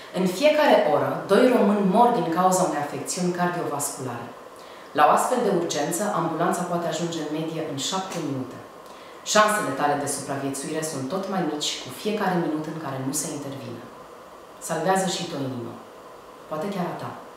În fiecare oră, 2 români mor din cauza unei afecțiuni cardiovasculare. La o astfel de urgență, ambulanța poate ajunge în medie în 7 minute. Șansele tale de supraviețuire sunt tot mai mici cu fiecare minut în care nu se intervine. Salvează și tu o inimă. Poate chiar a ta.